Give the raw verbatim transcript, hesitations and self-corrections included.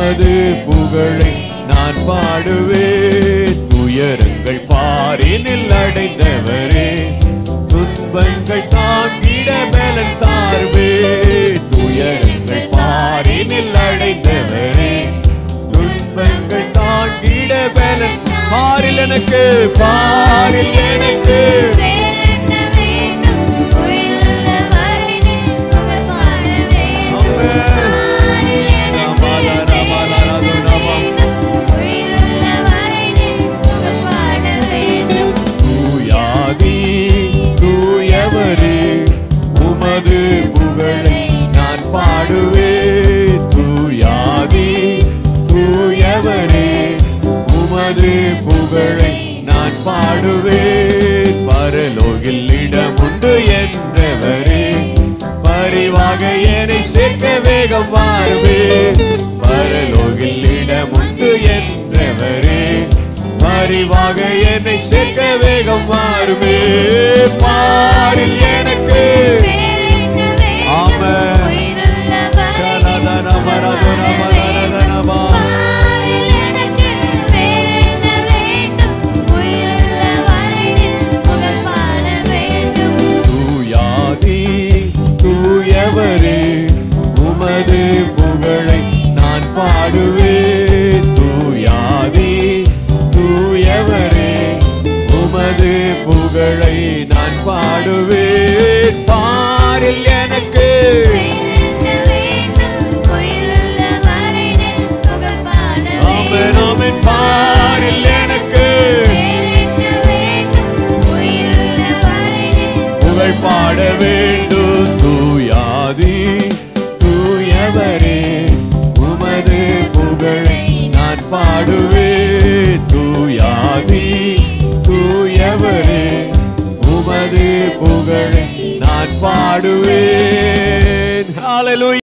உமது புகழை நான் பாடுவேன். துயரங்கள் பாரினில் அடைந்தவரே, துன்பங்கள் தாங்கிட பலன் தாருவே. துயரங்கள் பாரினில் அடைந்தவரே, துன்பங்கள் தாங்கிட பலன். பாரில் எனக்கு, பாரில் எனக்கு புகழை நான் பாடுவேன். தூயாதி தூயவரே, உமது புகழை நான் பாடுவேன். பரலோகில் இடம் உண்டு என்றவரே, பரிவாக என்னை சேர்க்க வேகம் வாருவேன். பரலோகில் இடம் உண்டு என்றவரே, பரிவாக என்னை சேர்க்க வேகம் வாருவேன். பாரில் எனக்கு தூயாதி தூயவரே, உமது புகழை நான் பாடுவேன். தூயாதி தூயவரே, உமது புகழை நான் பாடுவேன். பாரில் எனக்கு பாரில் எனக்கு புகழ் பாட வேண்டும். தூயாதி தூயவரே, உமது புகழை நான் பாடுவேன். தூயாதி தூயவரே, உமது புகழை நான் பாடுவேன். ஹல்லேலூயா.